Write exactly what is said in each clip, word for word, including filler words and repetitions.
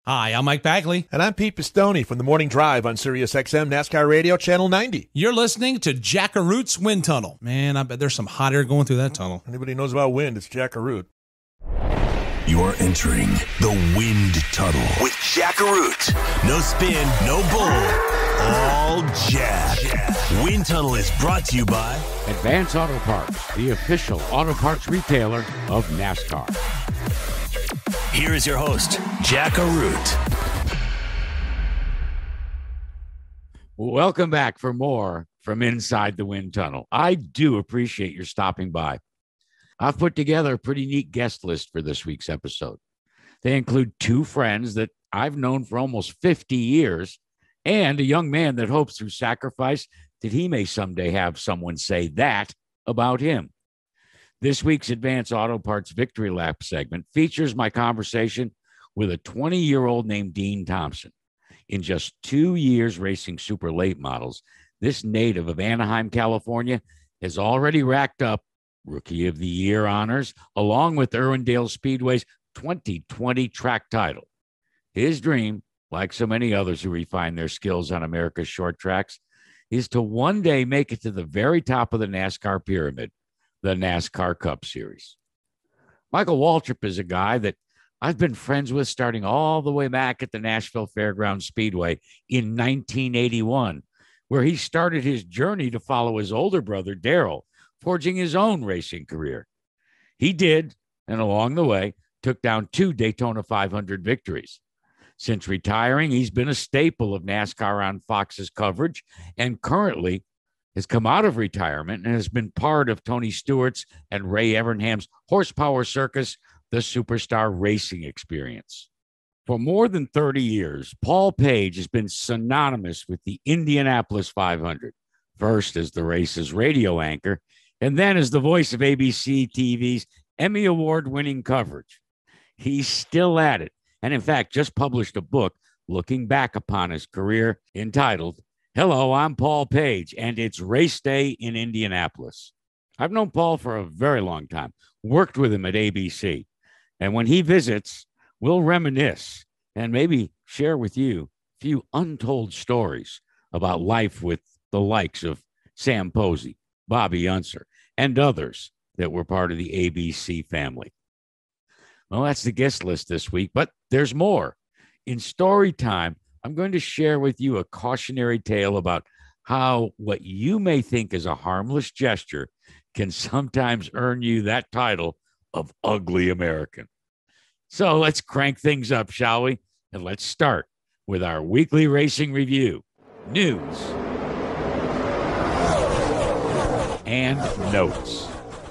Hi, I'm Mike Bagley. And I'm Pete Pistone from the Morning Drive on Sirius X M NASCAR Radio Channel ninety. You're listening to Jackaroot's Wind Tunnel. Man, I bet there's some hot air going through that tunnel. Anybody knows about wind, it's Jackaroot. You're entering the Wind Tunnel with Jackaroot. No spin, no bull, all Jack. Wind Tunnel is brought to you by Advance Auto Parts, the official auto parts retailer of NASCAR. Here is your host, Jackaroot. Welcome back for more from Inside the Wind Tunnel. I do appreciate your stopping by. I've put together a pretty neat guest list for this week's episode. They include two friends that I've known for almost fifty years and a young man that hopes through sacrifice that he may someday have someone say that about him. This week's Advance Auto Parts Victory Lap segment features my conversation with a twenty-year-old named Dean Thompson. In just two years racing super late models, this native of Anaheim, California, has already racked up Rookie of the Year honors, along with Irwindale Speedway's twenty twenty track title. His dream, like so many others who refine their skills on America's short tracks, is to one day make it to the very top of the NASCAR Pyramid, the NASCAR Cup Series. Michael Waltrip is a guy that I've been friends with starting all the way back at the Nashville Fairgrounds Speedway in nineteen eighty-one, where he started his journey to follow his older brother, Darrell, forging his own racing career. He did, and along the way, took down two Daytona five hundred victories. Since retiring, he's been a staple of NASCAR on Fox's coverage, and currently has come out of retirement and has been part of Tony Stewart's and Ray Evernham's Horsepower Circus, the Superstar Racing Experience. For more than thirty years, Paul Page has been synonymous with the Indianapolis five hundred, first as the race's radio anchor, and then as the voice of A B C T V's Emmy Award-winning coverage. He's still at it, and in fact just published a book looking back upon his career entitled, Hello, I'm Paul Page, and it's Raceday in Indianapolis. I've known Paul for a very long time, worked with him at A B C, and when he visits, we'll reminisce and maybe share with you a few untold stories about life with the likes of Sam Posey, Bobby Unser, and others that were part of the A B C family. Well, that's the guest list this week, but there's more. In story time, I'm going to share with you a cautionary tale about how what you may think is a harmless gesture can sometimes earn you that title of Ugly American. So let's crank things up, shall we? And let's start with our weekly racing review, news, and notes.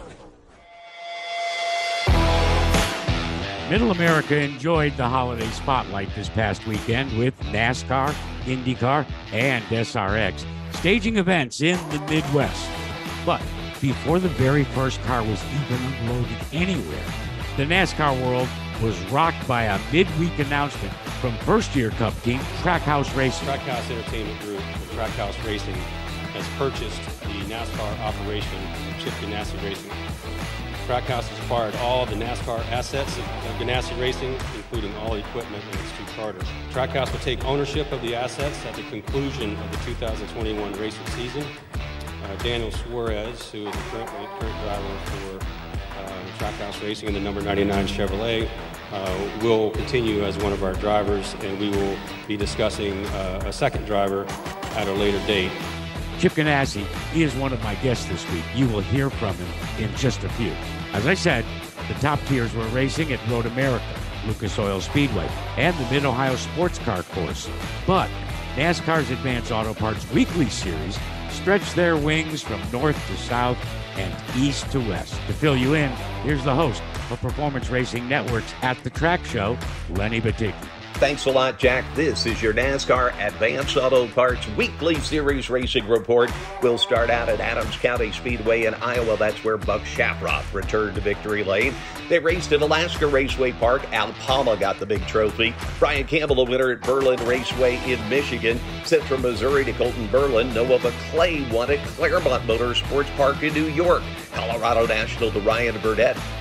Middle America enjoyed the holiday spotlight this past weekend with NASCAR, IndyCar, and S R X staging events in the Midwest. But before the very first car was even unloaded anywhere, the NASCAR world was rocked by a midweek announcement from first-year Cup team Trackhouse Racing. Trackhouse Entertainment Group, Trackhouse Racing, has purchased the NASCAR operation of Chip Ganassi Racing. Trackhouse has acquired all the NASCAR assets of Ganassi Racing, including all equipment and its two charters. Trackhouse will take ownership of the assets at the conclusion of the two thousand twenty-one racing season. Uh, Daniel Suarez, who is the current, current driver for uh, Trackhouse Racing in the number ninety-nine Chevrolet, uh, will continue as one of our drivers, and we will be discussing uh, a second driver at a later date. Chip Ganassi, he is one of my guests this week. You will hear from him in just a few. As I said, the top tiers were racing at Road America, Lucas Oil Speedway, and the Mid-Ohio Sports Car Course. But NASCAR's Advance Auto Parts Weekly Series stretched their wings from north to south and east to west. To fill you in, here's the host of Performance Racing Network's At the Track Show, Lenny Batycki. Thanks a lot, Jack. This is your NASCAR Advance Auto Parts Weekly Series Racing Report. We'll start out at Adams County Speedway in Iowa. That's where Buck Shafroth returned to victory lane. They raced at Alaska Raceway Park. Al Palma got the big trophy. Brian Campbell, the winner at Berlin Raceway in Michigan. Sent from Missouri to Colton Berlin. Noah McClay won at Claremont Motorsports Park in New York. Colorado National to Ryan Burnett.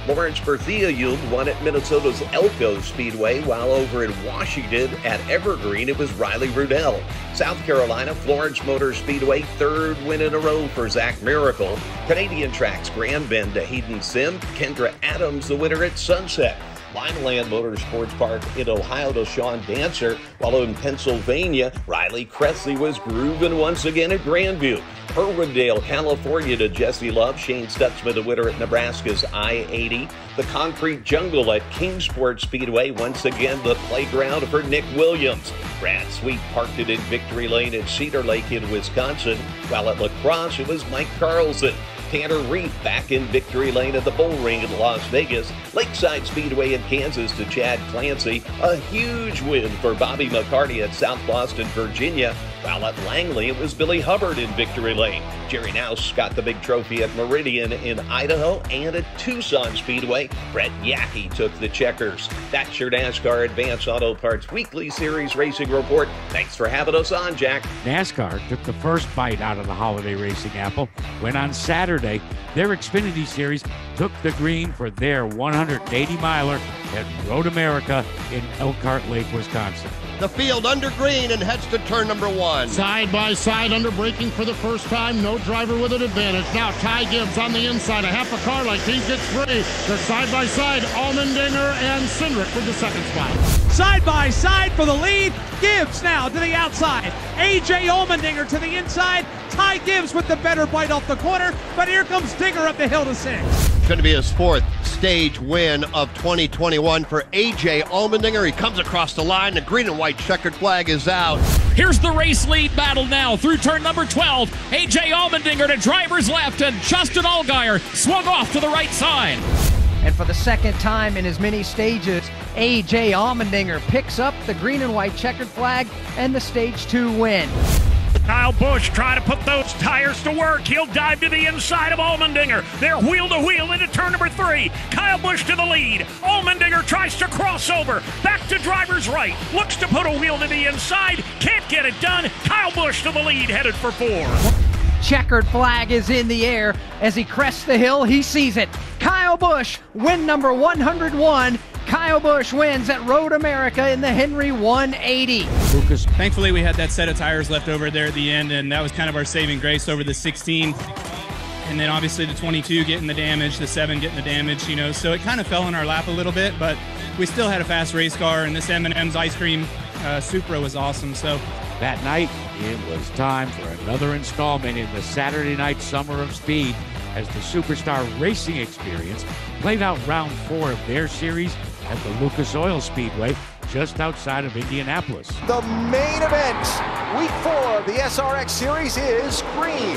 Lawrence Berthiaume won at Minnesota's Elko Speedway, while over in Washington at Evergreen, it was Riley Rudell. South Carolina, Florence Motor Speedway, third win in a row for Zach Miracle. Canadian tracks, Grand Bend to Hayden Sim, Kendra Adams the winner at Sunset. Lineland Motorsports Park in Ohio to Sean Dancer, while in Pennsylvania, Riley Cressley was grooving once again at Grandview. Irwindale, California to Jesse Love, Shane Stutzman the winner at Nebraska's I eighty. The Concrete Jungle at Kingsport Speedway, once again the playground for Nick Williams. Brad Sweet parked it in Victory Lane at Cedar Lake in Wisconsin, while at La Crosse it was Mike Carlson. Tanner Reef back in Victory Lane at the Bull Ring in Las Vegas. Lakeside Speedway in Kansas to Chad Clancy. A huge win for Bobby McCarty at South Boston, Virginia. While at Langley, it was Billy Hubbard in Victory Lane. Jerry Nouse got the big trophy at Meridian in Idaho, and at Tucson Speedway, Brett Yackey took the checkers. That's your NASCAR Advance Auto Parts Weekly Series Racing Report. Thanks for having us on, Jack. NASCAR took the first bite out of the holiday racing apple when on Saturday, their Xfinity Series took the green for their one hundred eighty miler at Road America in Elkhart Lake, Wisconsin. The field under green and heads to turn number one. Side by side under braking for the first time. No driver with an advantage. Now Ty Gibbs on the inside. A half a car like he gets free. They're side by side. Allmendinger and Cindric with the second spot. Side by side for the lead. Gibbs now to the outside. A J Allmendinger to the inside. Ty Gibbs with the better bite off the corner. But here comes Dinger up the hill to six. Going to be his fourth stage win of twenty twenty-one for A J Allmendinger. He comes across the line. The green and white checkered flag is out. Here's the race lead battle now through turn number twelve. A J Allmendinger to driver's left, and Justin Allgaier swung off to the right side. And for the second time in as many stages, A J Allmendinger picks up the green and white checkered flag and the stage two win. Kyle Busch trying to put those tires to work. He'll dive to the inside of Allmendinger. They're wheel to wheel into turn number three. Kyle Busch to the lead. Allmendinger tries to cross over. Back to driver's right. Looks to put a wheel to the inside. Can't get it done. Kyle Busch to the lead, headed for four. Checkered flag is in the air. As he crests the hill, he sees it. Kyle Busch, win number one hundred one. Kyle Busch wins at Road America in the Henry one eighty. Lucas, thankfully we had that set of tires left over there at the end, and that was kind of our saving grace over the sixteen. And then obviously the twenty-two getting the damage, the seven getting the damage, you know. So it kind of fell in our lap a little bit, but we still had a fast race car, and this M and M's ice cream uh, Supra was awesome. So that night, it was time for another installment in the Saturday Night Summer of Speed as the Superstar Racing Experience played out round four of their series at the Lucas Oil Speedway just outside of Indianapolis. The main event, week four of the S R X Series is green.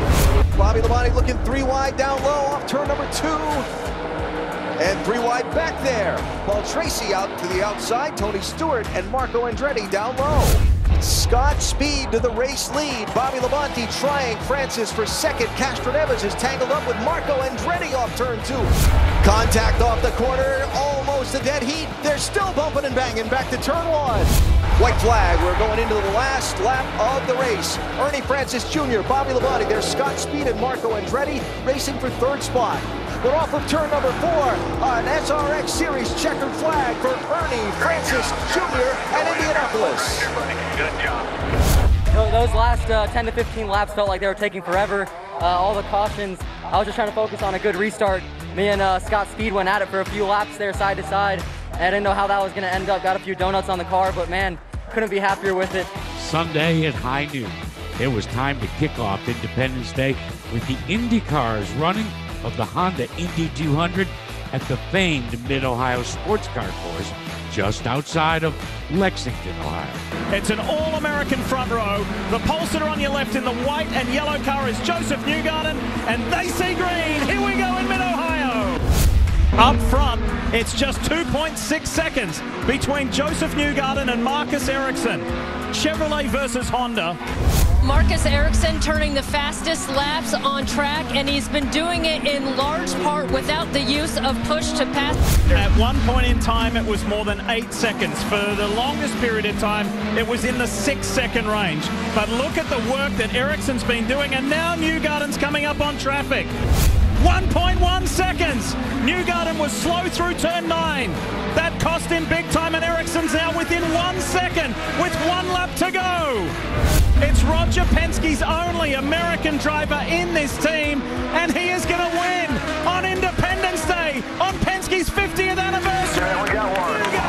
Bobby Labonte looking three wide down low off turn number two. And three wide back there. Paul Tracy out to the outside. Tony Stewart and Marco Andretti down low. Scott Speed to the race lead. Bobby Labonte trying Francis for second. Castro Evans is tangled up with Marco Andretti off turn two. Contact off the corner, almost a dead heat. They're still bumping and banging back to turn one. White flag, we're going into the last lap of the race. Ernie Francis Junior, Bobby Labonte, there's Scott Speed and Marco Andretti racing for third spot. But off of turn number four, an S R X Series checkered flag for Ernie Francis Junior and Indianapolis. Good job. Those last uh, ten to fifteen laps felt like they were taking forever. Uh, all the cautions, I was just trying to focus on a good restart. Me and uh, Scott Speed went at it for a few laps there side to side. I didn't know how that was going to end up. Got a few donuts on the car, but man, couldn't be happier with it. Sunday at high noon, it was time to kick off Independence Day with the IndyCars running of the Honda Indy two hundred at the famed Mid-Ohio Sports Car Course just outside of Lexington, Ohio. It's an all-American front row. The pole sitter on your left in the white and yellow car is Joseph Newgarden, and they see green. Here we go in Mid-Ohio. Up front, it's just two point six seconds between Joseph Newgarden and Marcus Ericsson. Chevrolet versus Honda. Marcus Ericsson turning the fastest laps on track, and he's been doing it in large part without the use of push to pass. At one point in time, it was more than eight seconds. For the longest period of time, it was in the six-second range. But look at the work that Ericsson's been doing, and now Newgarden's coming up on traffic. one point one seconds. Newgarden was slow through turn nine. That cost him big time, and Ericsson's now within one second with one lap to go. It's Roger Penske's only American driver in this team, and he is going to win on Independence Day, on Penske's fiftieth anniversary. Yeah, we got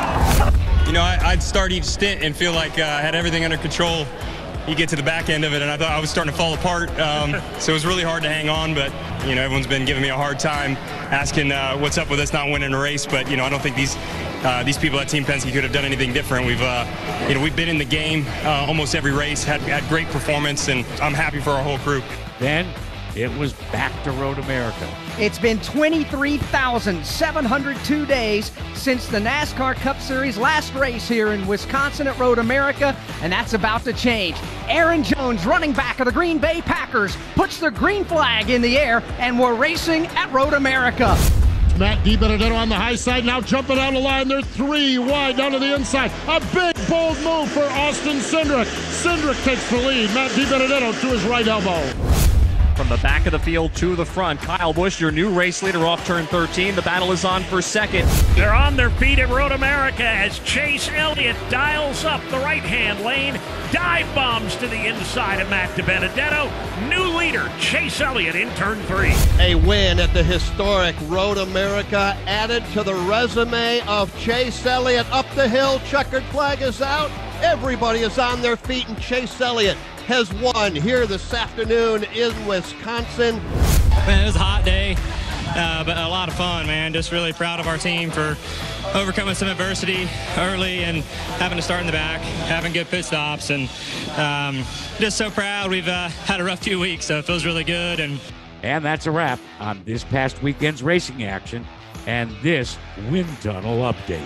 one. You know, I, I'd start each stint and feel like uh, I had everything under control. You get to the back end of it, and I thought I was starting to fall apart. Um, so it was really hard to hang on, but, you know, everyone's been giving me a hard time, asking uh, what's up with us not winning a race. But, you know, I don't think these uh, these people at Team Penske could have done anything different. We've, uh, you know, we've been in the game uh, almost every race, had, had great performance, and I'm happy for our whole crew. Then it was back to Road America. It's been twenty-three thousand seven hundred two days since the NASCAR Cup Series last race here in Wisconsin at Road America, and that's about to change. Aaron Jones, running back of the Green Bay Packers, puts the green flag in the air, and we're racing at Road America. Matt DiBenedetto on the high side, now jumping down the line. They're three wide down to the inside. A big, bold move for Austin Cindric. Cindric takes the lead. Matt DiBenedetto to his right elbow. From the back of the field to the front, Kyle Busch, your new race leader off turn thirteen. The battle is on for second. They're on their feet at Road America as Chase Elliott dials up the right-hand lane. Dive bombs to the inside of Matt DiBenedetto. New leader, Chase Elliott in turn three. A win at the historic Road America added to the resume of Chase Elliott. Up the hill, checkered flag is out. Everybody is on their feet, and Chase Elliott has won here this afternoon in Wisconsin. Man, it was a hot day, uh, but a lot of fun, man. Just really proud of our team for overcoming some adversity early and having to start in the back, having good pit stops, and um, just so proud. We've uh, had a rough few weeks, so it feels really good. And And that's a wrap on this past weekend's racing action and this wind tunnel update.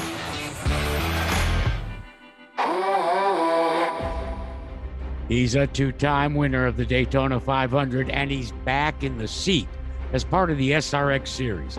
He's a two-time winner of the Daytona five hundred, and he's back in the seat as part of the S R X Series.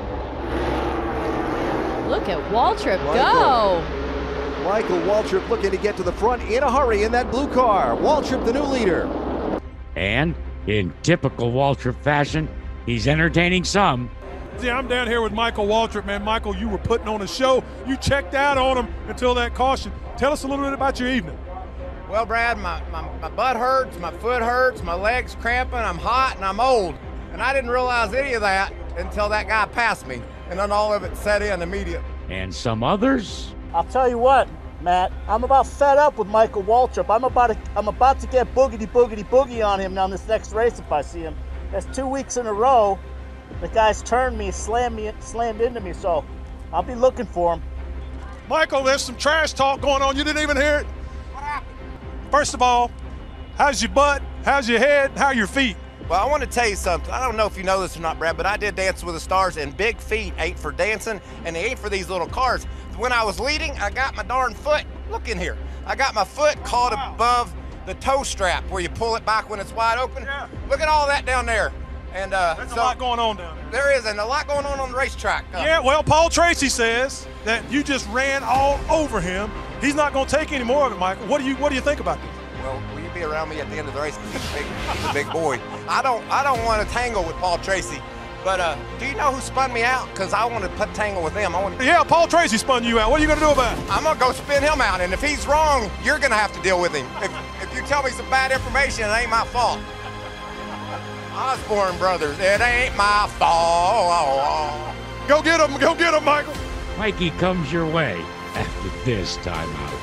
Look at Waltrip go. Michael Waltrip looking to get to the front in a hurry in that blue car. Waltrip, the new leader. And in typical Waltrip fashion, he's entertaining some. Yeah, I'm down here with Michael Waltrip, man. Michael, you were putting on a show. You checked out on him until that caution. Tell us a little bit about your evening. Well, Brad, my, my, my butt hurts, my foot hurts, my leg's cramping, I'm hot, and I'm old. And I didn't realize any of that until that guy passed me. And then all of it set in immediately. And some others. I'll tell you what, Matt, I'm about fed up with Michael Waltrip. I'm about to, I'm about to get boogity, boogity, boogie on him now in this next race if I see him. That's two weeks in a row. The guy's turned me, slammed me, slammed into me, so I'll be looking for him. Michael, there's some trash talk going on. You didn't even hear it. First of all, how's your butt? How's your head? How are your feet? Well, I want to tell you something. I don't know if you know this or not, Brad, but I did Dance with the Stars, and big feet ain't for dancing, and they ain't for these little cars. When I was leading, I got my darn foot, look in here. I got my foot caught wow. above the toe strap where you pull it back when it's wide open. Yeah. Look at all that down there. And uh, There's so, a lot going on down there. There is, and a lot going on on the racetrack. Uh, yeah, well, Paul Tracy says that you just ran all over him. He's not going to take any more of it, Michael. What do you What do you think about this? Well, will you be around me at the end of the race? He's a big, he's a big boy. I don't I don't want to tangle with Paul Tracy, but uh, do you know who spun me out? Because I want to put tangle with him. I want. Yeah, Paul Tracy spun you out. What are you going to do about it? I'm going to go spin him out, and if he's wrong, you're going to have to deal with him. If, if you tell me some bad information, it ain't my fault. Osborne brothers, it ain't my fault. Go get him, go get him, Michael. Mikey comes your way after this timeout.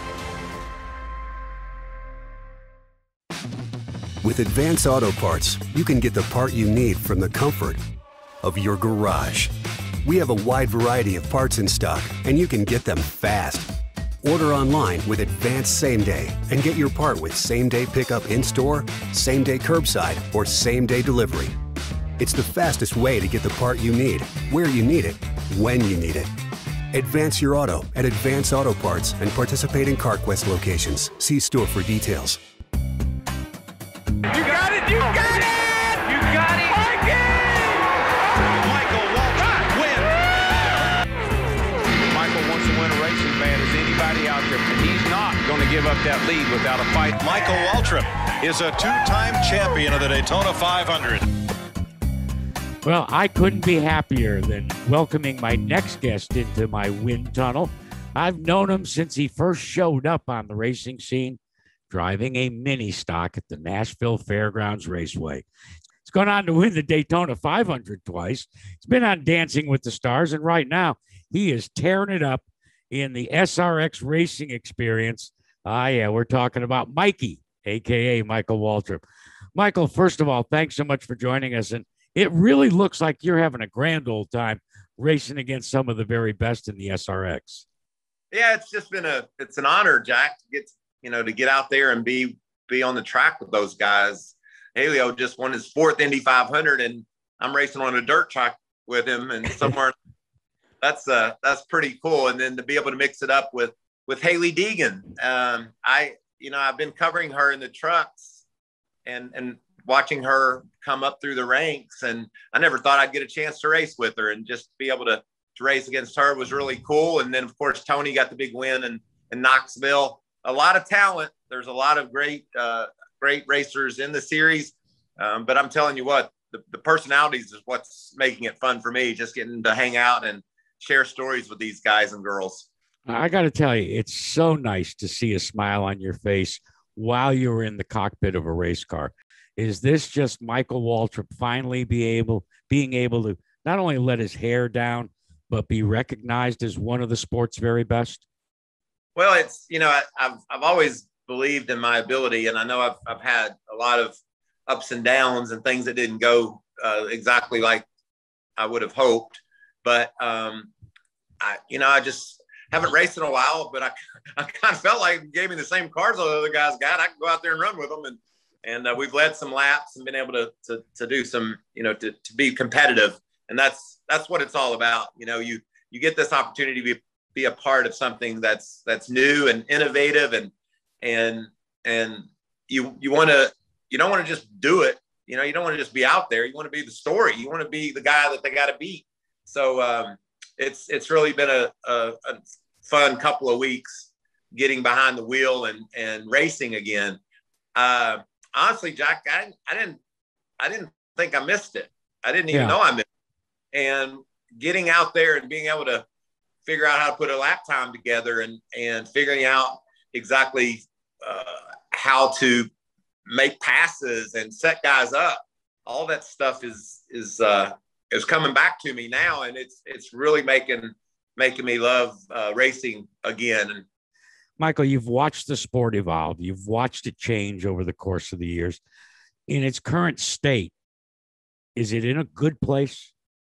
With Advance Auto Parts, you can get the part you need from the comfort of your garage. We have a wide variety of parts in stock, and you can get them fast. Order online with Advance Same Day and get your part with same-day pickup in-store, same-day curbside, or same-day delivery. It's the fastest way to get the part you need, where you need it, when you need it. Advance your auto at Advance Auto Parts and participating CarQuest locations. See store for details. You got it! You got it! You got it! Michael Waltrip wins. Michael wants to win a race as bad as anybody out there, and he's not going to give up that lead without a fight. Michael Waltrip is a two-time champion of the Daytona five hundred. Well, I couldn't be happier than welcoming my next guest into my wind tunnel. I've known him since he first showed up on the racing scene, driving a mini stock at the Nashville Fairgrounds Raceway. He's gone on to win the Daytona five hundred twice. He's been on Dancing with the Stars, and right now he is tearing it up in the S R X racing experience. Ah, yeah, we're talking about Mikey, a k a. Michael Waltrip. Michael, first of all, thanks so much for joining us. And it really looks like you're having a grand old time racing against some of the very best in the S R X. Yeah, it's just been a, it's an honor, Jack, to get, you know, to get out there and be, be on the track with those guys. Helio just won his fourth Indy five hundred, and I'm racing on a dirt track with him, and somewhere that's, uh, that's pretty cool. And then to be able to mix it up with, with Haley Deegan. Um, I, you know, I've been covering her in the trucks and, and, watching her come up through the ranks, and I never thought I'd get a chance to race with her, and just be able to, to race against her was really cool. And then of course, Tony got the big win in, in Knoxville. A lot of talent. There's a lot of great, uh, great racers in the series. Um, but I'm telling you what, the, the personalities is what's making it fun for me, just getting to hang out and share stories with these guys and girls. I got to tell you, it's so nice to see a smile on your face while you were in the cockpit of a race car. Is this just Michael Waltrip finally be able, being able to not only let his hair down, but be recognized as one of the sport's very best? Well, it's, you know, I, I've, I've always believed in my ability, and I know I've, I've had a lot of ups and downs and things that didn't go uh, exactly like I would have hoped. But, um, I, you know, I just haven't raced in a while, but I, I kind of felt like gave me the same cars all the other guys got. I can go out there and run with them. And, And uh, we've led some laps and been able to, to, to do some, you know, to, to be competitive. And that's, that's what it's all about. You know, you, you get this opportunity to be, be a part of something that's, that's new and innovative, and, and, and you, you want to, you don't want to just do it. You know, you don't want to just be out there. You want to be the story. You want to be the guy that they got to beat. So um, it's, it's really been a, a, a fun couple of weeks getting behind the wheel and, and racing again. Uh, Honestly, Jack, I didn't, I didn't, I didn't think I missed it. I didn't even yeah. know I missed it. And getting out there and being able to figure out how to put a lap time together, and, and figuring out exactly uh, how to make passes and set guys up, all that stuff is, is, uh, is coming back to me now. And it's, it's really making, making me love uh, racing again. And, Michael, you've watched the sport evolve. You've watched it change over the course of the years. In its current state, is it in a good place?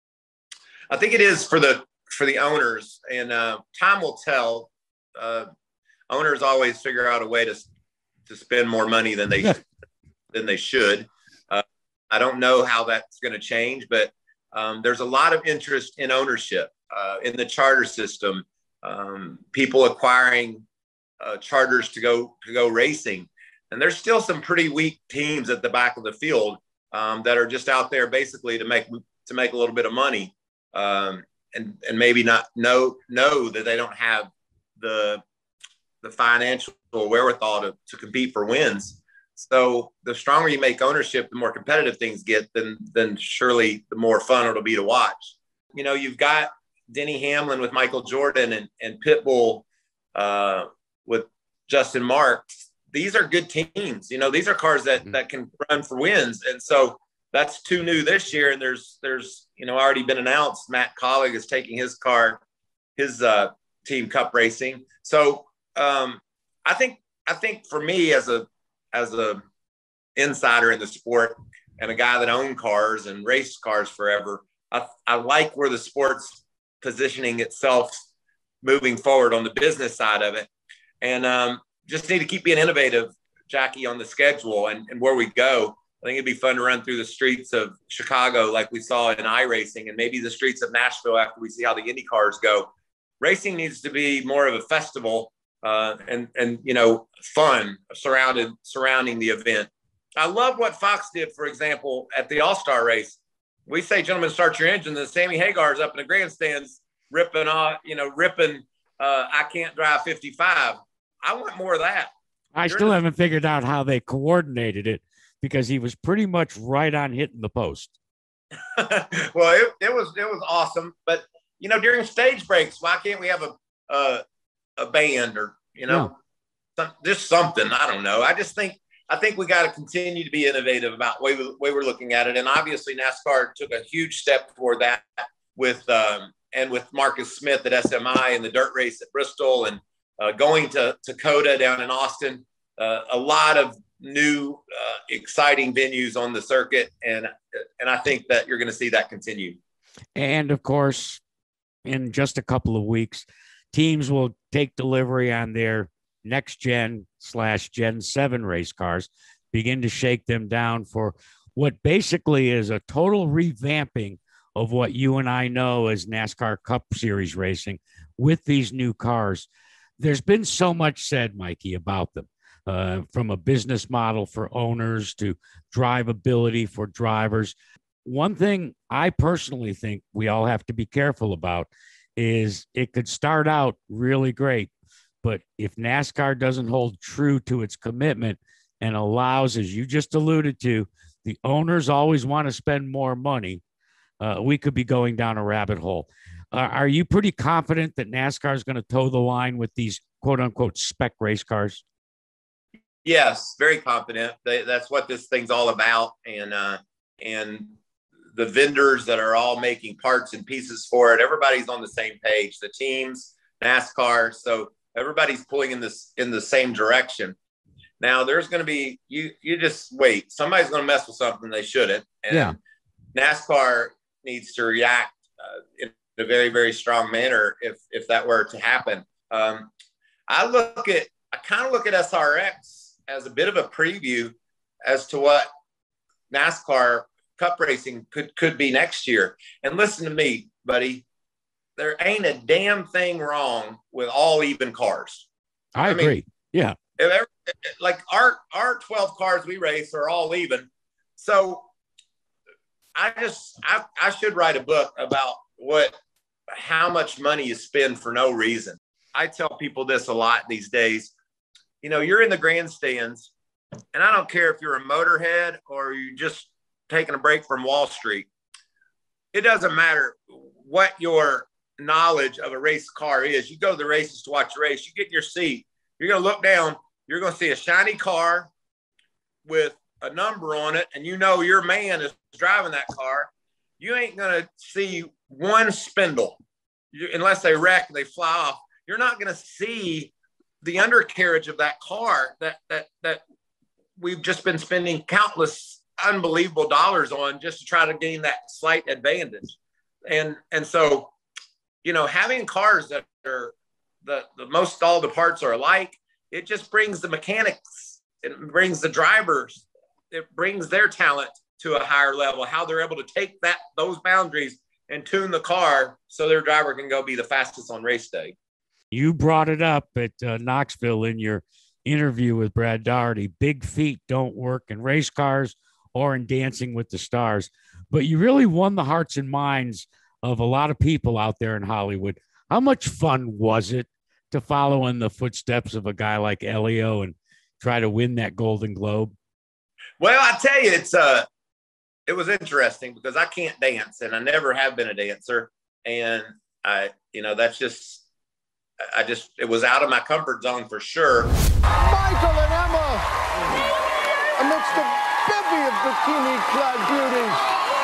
I think it is for the for the owners, and uh, time will tell. Uh, owners always figure out a way to to spend more money than they than they should. Uh, I don't know how that's going to change, but um, there's a lot of interest in ownership uh, in the charter system. Um, people acquiring Uh, charters to go to go racing, and there's still some pretty weak teams at the back of the field um, that are just out there basically to make to make a little bit of money, um, and and maybe not know know that they don't have the the financial wherewithal to, to compete for wins. So the stronger you make ownership, the more competitive things get, then then surely the more fun it'll be to watch. You know, you've got Denny Hamlin with Michael Jordan, and and Pitbull uh, with Justin Marks. These are good teams. You know, these are cars that, that can run for wins. And so that's two new this year. And there's, there's, you know, already been announced Matt Collig is taking his car, his uh, team cup racing. So um, I think, I think for me as a, as a insider in the sport and a guy that owned cars and raced cars forever, I, I like where the sport's positioning itself moving forward on the business side of it. And um, just need to keep being innovative, Jackie, on the schedule and, and where we go. I think it'd be fun to run through the streets of Chicago like we saw in iRacing, and maybe the streets of Nashville after we see how the IndyCars go. Racing needs to be more of a festival uh, and, and, you know, fun surrounded, surrounding the event. I love what Fox did, for example, at the All-Star race. We say, gentlemen, start your engine. And Sammy Hagar's up in the grandstands ripping off, you know, ripping, uh, I can't drive fifty-five. I want more of that. I During still the- haven't figured out how they coordinated it, because he was pretty much right on hitting the post. Well, it, it was it was awesome. But you know, during stage breaks, why can't we have a a, a band or you know, yeah. some, just something? I don't know. I just think I think we got to continue to be innovative about the way, we, way we're looking at it. And obviously, NASCAR took a huge step toward that with um, and with Marcus Smith at S M I and the dirt race at Bristol and uh, going to, to Coda down in Austin. Uh, a lot of new, uh, exciting venues on the circuit. And, and I think that you're going to see that continue. And of course, in just a couple of weeks, teams will take delivery on their next gen slash gen seven race cars, begin to shake them down for what basically is a total revamping of what you and I know as NASCAR Cup Series racing with these new cars. There's been so much said, Mikey, about them. Uh, from a business model for owners to drivability for drivers. One thing I personally think we all have to be careful about is it could start out really great, but if NASCAR doesn't hold true to its commitment and allows, as you just alluded to, the owners always want to spend more money, uh, we could be going down a rabbit hole. Uh, are you pretty confident that NASCAR is going to toe the line with these quote unquote spec race cars? Yes, very confident. They, that's what this thing's all about. And, uh, and the vendors that are all making parts and pieces for it, everybody's on the same page, the teams, NASCAR. So everybody's pulling in this, in the same direction. Now there's going to be, you, you just wait, somebody's going to mess with something they shouldn't. And yeah. NASCAR needs to react uh, in a very, very strong manner if, if that were to happen. Um, I look at, I kind of look at S R X as a bit of a preview as to what NASCAR Cup racing could, could be next year. And listen to me, buddy, there ain't a damn thing wrong with all even cars. I, I agree. Mean, yeah. If ever, like our, our twelve cars we race are all even. So I just, I, I should write a book about what, how much money you spend for no reason. I tell people this a lot these days. You know, you're in the grandstands, and I don't care if you're a motorhead or you're just taking a break from Wall Street. It doesn't matter what your knowledge of a race car is. You go to the races to watch a race, you get in your seat, you're going to look down, you're going to see a shiny car with a number on it, and you know your man is driving that car. You ain't going to see one spindle. You, unless they wreck and they fly off, you're not going to see the undercarriage of that car that that that we've just been spending countless unbelievable dollars on just to try to gain that slight advantage. And and so, you know, having cars that are the, the most all the parts are alike, it just brings the mechanics, it brings the drivers, it brings their talent to a higher level, how they're able to take that those boundaries and tune the car so their driver can go be the fastest on race day. You brought it up at uh, Knoxville in your interview with Brad Daugherty. Big feet don't work in race cars or in Dancing with the Stars. But you really won the hearts and minds of a lot of people out there in Hollywood. How much fun was it to follow in the footsteps of a guy like Elio and try to win that Golden Globe? Well, I tell you, it's uh, it was interesting because I can't dance, and I never have been a dancer. And I, you know, that's just, I just, it was out of my comfort zone for sure. Michael and Emma, amidst the bevy of bikini-clad beauties.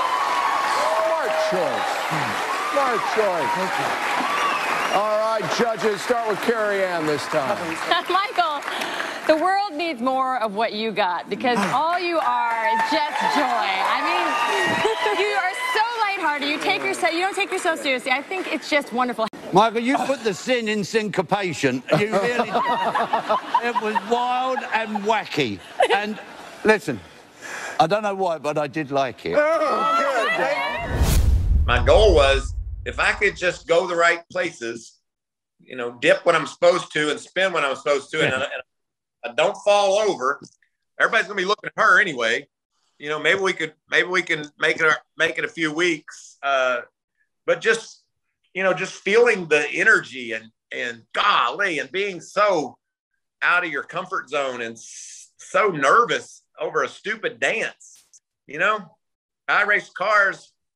Smart choice. Smart choice. Okay. All right, judges, start with Carrie Ann this time. Michael, the world needs more of what you got because all you are is just joy. I mean, you are so lighthearted. You take yourself, you don't take yourself seriously. I think it's just wonderful. Michael, you put the sin in syncopation. You really did. It was wild and wacky. And listen, I don't know why, but I did like it. Oh, good. My goal was if I could just go the right places, you know, dip when I'm supposed to and spin when I'm supposed to, and, and I don't fall over. Everybody's gonna be looking at her anyway. You know, maybe we could, maybe we can make it, make it a few weeks. Uh, but just. You know, just feeling the energy and, and golly, and being so out of your comfort zone and so nervous over a stupid dance. You know, I raced cars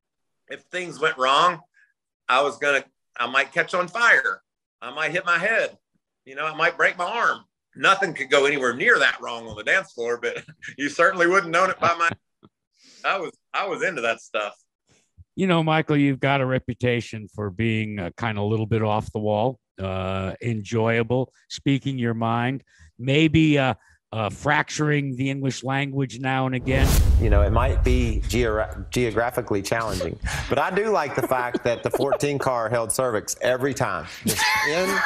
if things went wrong, I was going to, I might catch on fire. I might hit my head. You know, I might break my arm. Nothing could go anywhere near that wrong on the dance floor, but you certainly wouldn't known it by my, I was, I was into that stuff. You know, Michael, you've got a reputation for being uh, kind of a little bit off the wall, uh, enjoyable, speaking your mind, maybe uh, uh, fracturing the English language now and again. You know, it might be geora- geographically challenging, but I do like the fact that the fourteen car held cervix every time. Just in,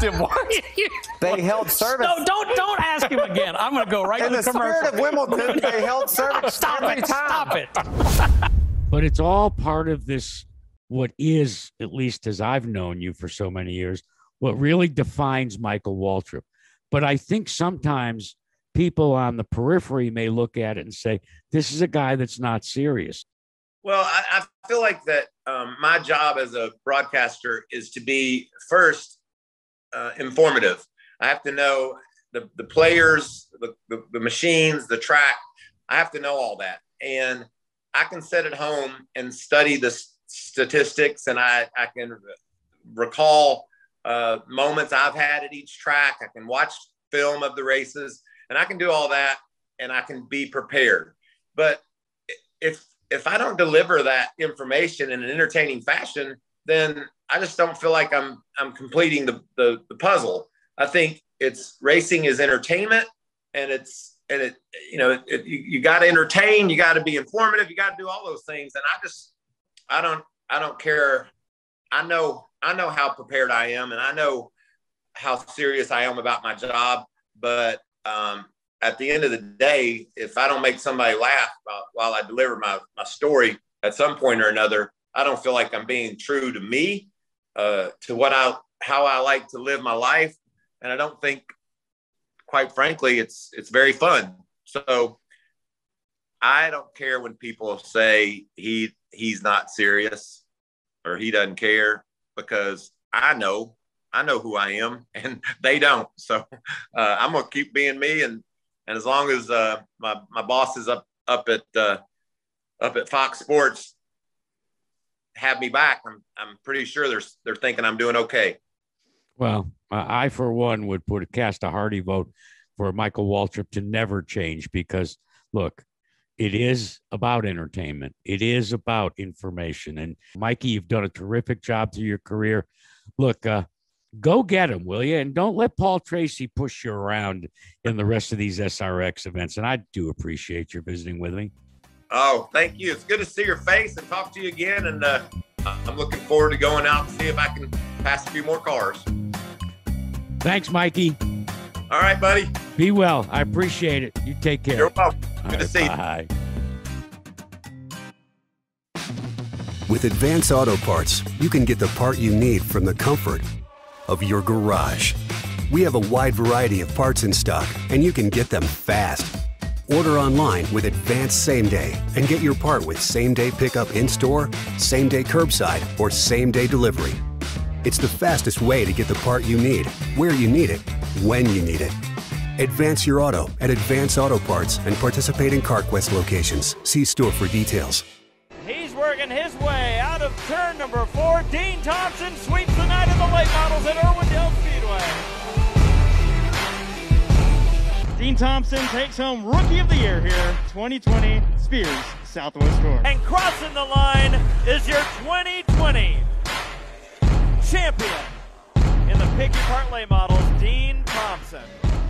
they held cervix. No, don't don't ask him again. I'm going to go right in to the, the commercial. spirit of Wimbledon, they held cervix Stop every it, time. Stop it. But it's all part of this, what is, at least as I've known you for so many years, what really defines Michael Waltrip. But I think sometimes people on the periphery may look at it and say, this is a guy that's not serious. Well, I, I feel like that um, my job as a broadcaster is to be first uh, informative. I have to know the, the players, the, the, the machines, the track. I have to know all that. And I can sit at home and study the statistics, and I, I can recall uh, moments I've had at each track. I can watch film of the races, and I can do all that, and I can be prepared. But if if I don't deliver that information in an entertaining fashion, then I just don't feel like I'm I'm completing the the, the puzzle. I think it's racing is entertainment, and it's and it you know it, it, you, you got to entertain, you got to be informative, you got to do all those things. And I just I don't I don't care. I know I know how prepared I am, and I know how serious I am about my job. But um, at the end of the day, if I don't make somebody laugh while, while I deliver my, my story at some point or another, I don't feel like I'm being true to me, uh, to what I, how I like to live my life. And I don't think, quite frankly, it's, it's very fun. So I don't care when people say he, he's not serious or he doesn't care, because I know, I know who I am and they don't. So uh, I'm going to keep being me. And, and as long as uh, my, my boss is up, up at, uh, up at Fox Sports have me back, I'm, I'm pretty sure they're, they're thinking I'm doing okay. Well, uh, I, for one, would put a cast a hearty vote for Michael Waltrip to never change, because look, it is about entertainment. It is about information. And Mikey, you've done a terrific job through your career. Look, uh, go get him, will you? And don't let Paul Tracy push you around in the rest of these S R X events. And I do appreciate your visiting with me. Oh, thank you. It's good to see your face and talk to you again. And uh, I'm looking forward to going out and see if I can pass a few more cars. Thanks, Mikey. All right, buddy. Be well. I appreciate it. You take care. You're welcome. Good All to right, see bye. you. With Advance Auto Parts, you can get the part you need from the comfort of your garage. We have a wide variety of parts in stock, and you can get them fast. Order online with Advance Same Day and get your part with same-day pickup in-store, same-day curbside, or same-day delivery. It's the fastest way to get the part you need, where you need it, when you need it. Advance your auto at Advance Auto Parts and participating CarQuest locations. See store for details. He's working his way out of turn number four. Dean Thompson sweeps the night of the late models at Irwindale Speedway. Dean Thompson takes home Rookie of the Year here, twenty twenty Spears Southwest Tour. And crossing the line is your twenty twenty champion in the Picky Part Late Models, Dean Thompson.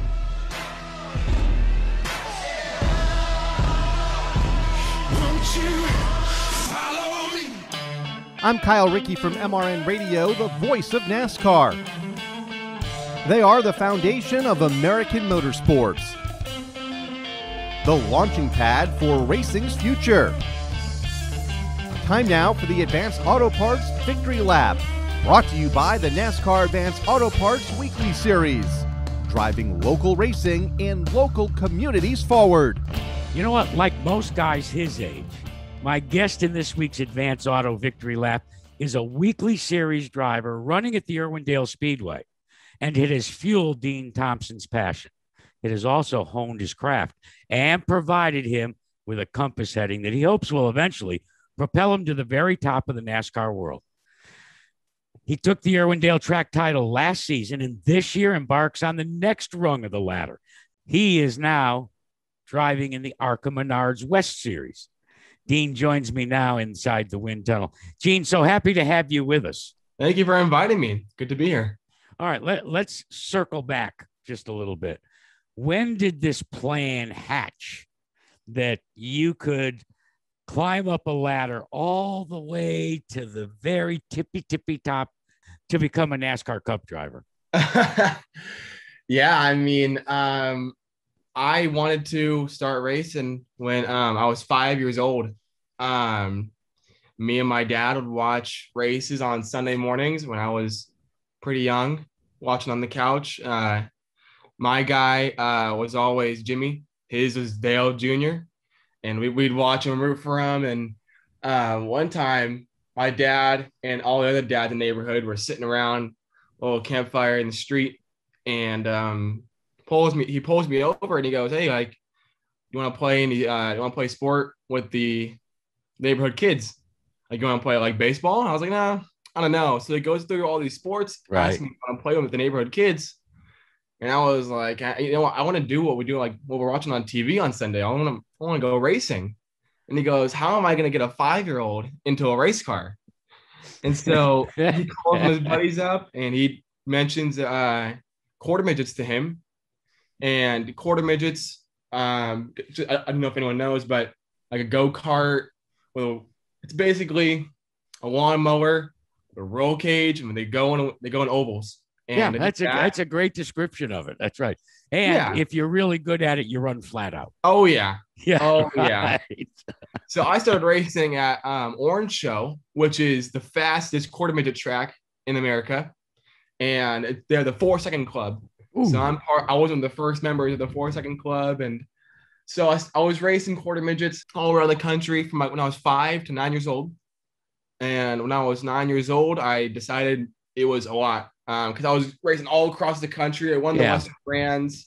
I'm Kyle Rickey from M R N Radio, the voice of NASCAR. They are the foundation of American motorsports, the launching pad for racing's future. Time now for the Advanced Auto Parts Victory Lap, brought to you by the NASCAR Advanced Auto Parts Weekly Series, driving local racing and local communities forward. You know what? Like most guys his age, my guest in this week's Advance Auto Victory Lap is a weekly series driver running at the Irwindale Speedway, and it has fueled Dean Thompson's passion. It has also honed his craft and provided him with a compass heading that he hopes will eventually propel him to the very top of the NASCAR world. He took the Irwindale track title last season, and this year embarks on the next rung of the ladder. He is now driving in the ARCA Menards West Series. Dean joins me now inside the wind tunnel. Gene, so happy to have you with us. Thank you for inviting me. Good to be here. All right, let, let's circle back just a little bit. When did this plan hatch that you could climb up a ladder all the way to the very tippy, tippy top to become a NASCAR Cup driver? Yeah, I mean, um, I wanted to start racing when um, I was five years old. Um, me and my dad would watch races on Sunday mornings when I was pretty young, watching on the couch. Uh, my guy uh, was always Jimmy. His was Dale Junior And we, we'd watch him, root for him. And uh, one time, my dad and all the other dads in the neighborhood were sitting around a little campfire in the street. And um, pulls me, he pulls me over and he goes, "Hey, like, you want to play any, uh, you want to play sport with the neighborhood kids? Like, you want to play like baseball?" And I was like, "Nah, I don't know." So he goes through all these sports, right, asking me if I want to play with the neighborhood kids. And I was like, you know what? I want to do what we do, like what we're watching on T V on Sunday. I want to, I want to go racing. And he goes, "How am I going to get a five-year-old into a race car?" And so he calls his buddies up and he mentions uh, quarter midgets to him. And quarter midgets, um, I don't know if anyone knows, but like a go-kart, well, it's basically a lawnmower, a roll cage, and they go in, they go in ovals. And yeah, that's a, that's a great description of it. That's right. And yeah. if you're really good at it, you run flat out. Oh, yeah. Yeah. Oh, right. yeah. So I started racing at um, Orange Show, which is the fastest quarter midget track in America. And they're the four second club. Ooh. So I'm part, I was one of the first members of the four second club. And so I, I was racing quarter midgets all around the country from like when I was five to nine years old. And when I was nine years old, I decided it was a lot. Because um, I was racing all across the country. I won the yeah. Western brands.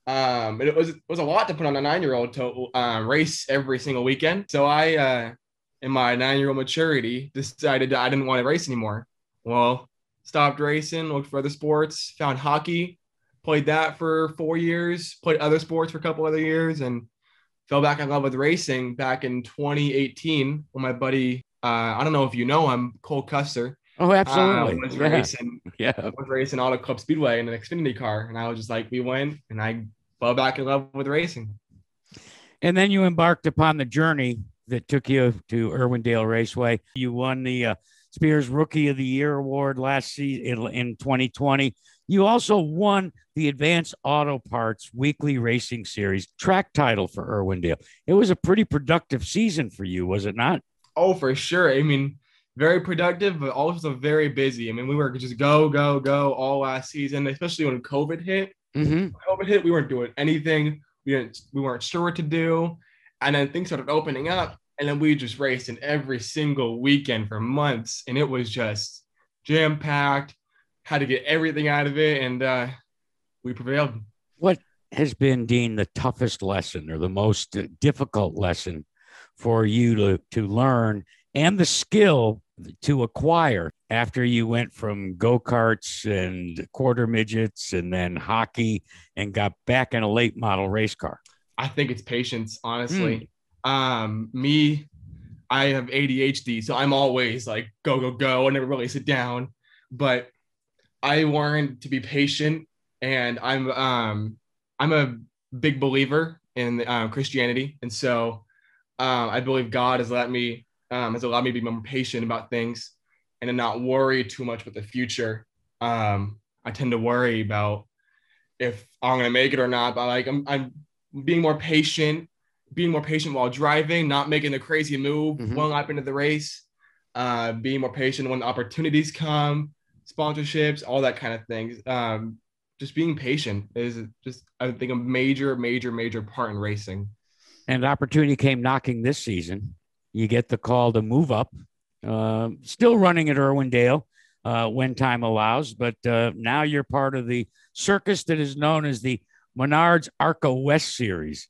Um, it was it was a lot to put on a nine-year-old to uh, race every single weekend. So I, uh, in my nine-year-old maturity, decided I didn't want to race anymore. Well, stopped racing, looked for other sports, found hockey, played that for four years, played other sports for a couple other years, and fell back in love with racing back in twenty eighteen when my buddy, uh, I don't know if you know him, Cole Custer. Oh, absolutely. Uh, was yeah. racing, yeah. was racing Auto Club Speedway in an Xfinity car. And I was just like, we went and I fell back in love with racing. And then you embarked upon the journey that took you to Irwindale Raceway. You won the uh, Spears Rookie of the Year award last season in twenty twenty. You also won the Advanced Auto Parts Weekly Racing Series track title for Irwindale. It was a pretty productive season for you, was it not? Oh, for sure. I mean, very productive, but also very busy. I mean, we were just go, go, go all last season, especially when COVID hit. Mm-hmm. When COVID hit, we weren't doing anything. We didn't, we weren't sure what to do. And then things started opening up. And then we just raced in every single weekend for months. And it was just jam-packed, had to get everything out of it. And uh, we prevailed. What has been, Dean, the toughest lesson or the most difficult lesson for you to, to learn and the skill to acquire after you went from go-karts and quarter midgets and then hockey and got back in a late model race car? I think it's patience, honestly. Mm. Um, me, I have A D H D, so I'm always like, go, go, go. I never really sit down, but I learned to be patient, and I'm, um, I'm a big believer in uh, Christianity. And so um, I believe God has let me Um, has allowed me to be more patient about things and to not worry too much with the future. Um, I tend to worry about if I'm going to make it or not, but like I'm, I'm being more patient, being more patient while driving, not making the crazy move mm-hmm. one lap into the race, uh, being more patient when opportunities come, sponsorships, all that kind of things. Um, just being patient is just, I think, a major, major, major part in racing. And opportunity came knocking this season. You get the call to move up, uh, still running at Irwindale uh, when time allows, but uh, now you're part of the circus that is known as the Menards ARCA West Series.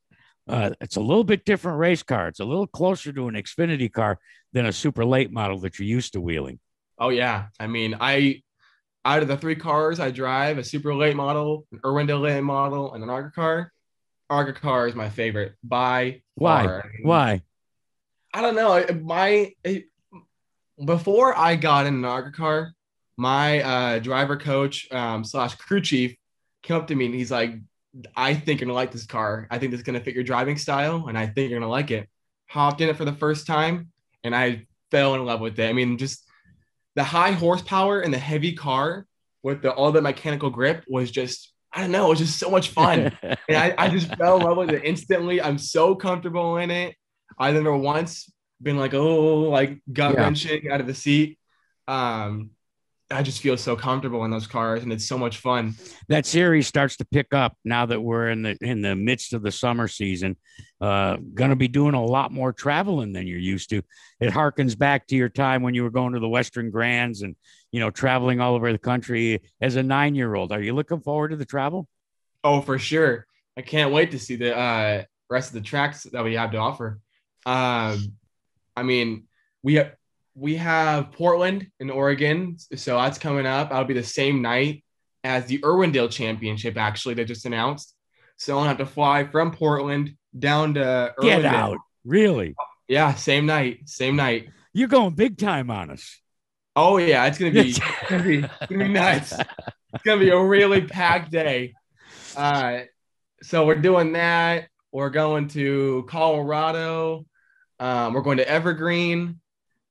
Uh, it's a little bit different race car. It's a little closer to an Xfinity car than a super late model that you're used to wheeling. Oh yeah, I mean, I out of the three cars I drive, a super late model, an Irwindale late model, and an ARCA car. ARCA car is my favorite by Why? far. I mean, Why? I don't know. My it, before I got in an ARCA car, my uh, driver coach um, slash crew chief came up to me and he's like, I think you're gonna like this car. I think it's gonna fit your driving style, and I think you're gonna like it. Hopped in it for the first time, and I fell in love with it. I mean, just the high horsepower and the heavy car with the all the mechanical grip was just, I don't know, it was just so much fun. And I, I just fell in love with it instantly. I'm so comfortable in it. I've never once been like, oh, like gut wrenching yeah. out of the seat. Um, I just feel so comfortable in those cars, and it's so much fun. That series starts to pick up now that we're in the in the midst of the summer season. Uh, going to be doing a lot more traveling than you're used to. It harkens back to your time when you were going to the Western Grands and, you know, traveling all over the country as a nine-year-old. Are you looking forward to the travel? Oh, for sure. I can't wait to see the uh, rest of the tracks that we have to offer. Um, I mean, we have. We have Portland in Oregon, so that's coming up. That'll be the same night as the Irwindale Championship, actually, they just announced. So I'll have to fly from Portland down to Irwindale. Get out. Really? Yeah, same night, same night. You're going big time on us. Oh, yeah, it's going to be, gonna be, gonna be nuts. It's going to be a really packed day. Uh, so we're doing that. We're going to Colorado. Um, we're going to Evergreen.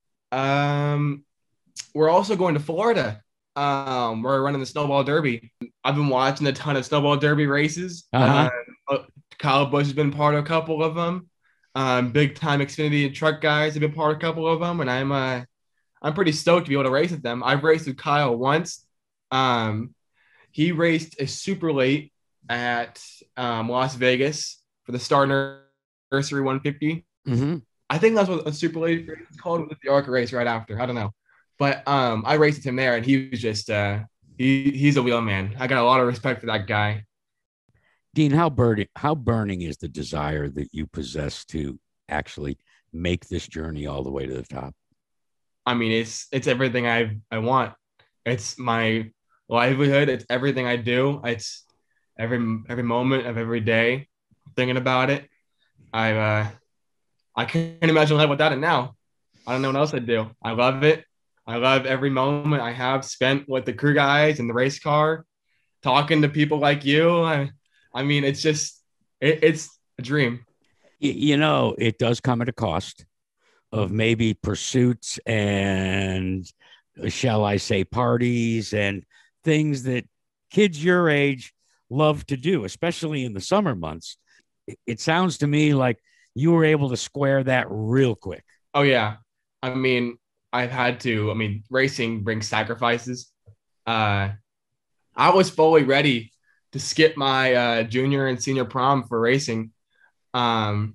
Um, we're also going to Florida. Um, we're running the Snowball Derby. I've been watching a ton of Snowball Derby races. Uh-huh. Uh, Kyle Busch has been part of a couple of them. Um, big time Xfinity and truck guys have been part of a couple of them, and I'm uh, I'm pretty stoked to be able to race with them. I've raced with Kyle once. Um, he raced a super late at um, Las Vegas for the Star Nursery one fifty. Mm-hmm. I think that's what a super late race is called, with the ARCA race right after. I don't know. But um, I raced with him there, and he was just, uh, he he's a wheel man. I got a lot of respect for that guy. Dean, how burning, how burning is the desire that you possess to actually make this journey all the way to the top? I mean, it's it's everything I I want. It's my livelihood. It's everything I do. It's every every moment of every day thinking about it. I uh, I can't imagine life without it now. I don't know what else I'd do. I love it. I love every moment I have spent with the crew guys in the race car, talking to people like you. I, I mean, it's just, it, it's a dream. You, you know, it does come at a cost of maybe pursuits and, shall I say, parties and things that kids your age love to do, especially in the summer months. It, it sounds to me like you were able to square that real quick. Oh, yeah. I mean, I've had to, I mean, racing brings sacrifices. Uh, I was fully ready to skip my uh, junior and senior prom for racing. Um,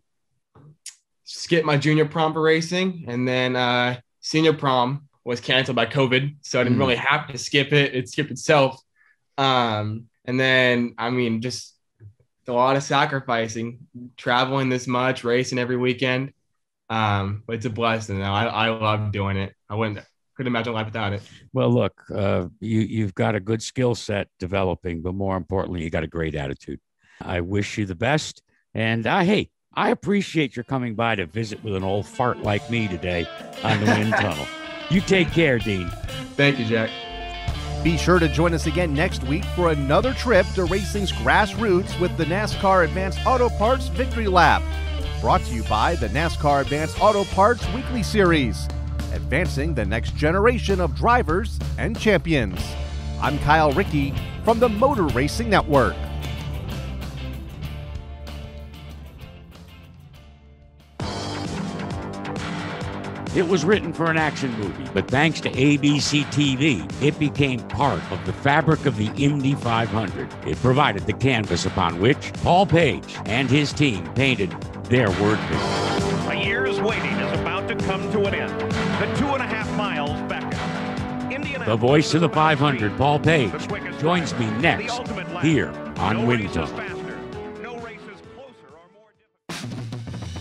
skip my junior prom for racing. And then uh, senior prom was canceled by COVID. So I didn't mm. really have to skip it. It skipped itself. Um, and then, I mean, just a lot of sacrificing, traveling this much, racing every weekend. Um, but it's a blessing. I, I love doing it. I wouldn't, couldn't imagine life without it. Well, look, uh, you, you've got a good skill set developing, but more importantly, you got a great attitude. I wish you the best. And I, hey, I appreciate your coming by to visit with an old fart like me today on the wind tunnel. You take care, Dean. Thank you, Jack. Be sure to join us again next week for another trip to racing's grassroots with the NASCAR Advanced Auto Parts Victory Lap. Brought to you by the NASCAR Advanced Auto Parts Weekly Series, advancing the next generation of drivers and champions. I'm Kyle Rickey from the Motor Racing Network. It was written for an action movie, but thanks to A B C T V, it became part of the fabric of the Indy five hundred. It provided the canvas upon which Paul Page and his team painted their word picture. A year's waiting is about to come to an end. The two and a half miles beckon. The voice of the five hundred, Paul Page, joins me next here on Wind Tunnel.